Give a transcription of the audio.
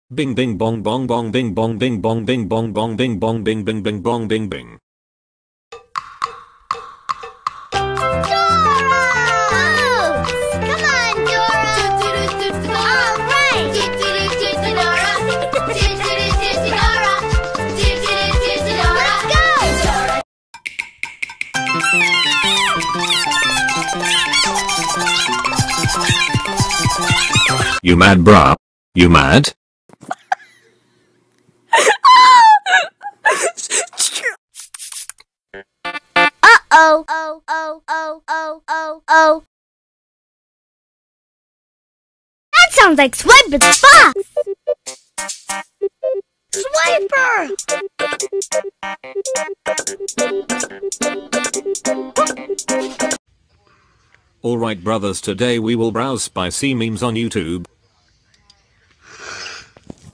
Bing bing bong bong bong bing bong bing bong bing bong bong bing bong bing bing bing bong bing bing. You mad, bruh? You mad? Uh-oh. Oh, oh, oh, oh, oh, oh. That sounds like Swiper's fox. Swiper! Alright brothers, today we will browse spicy memes on YouTube.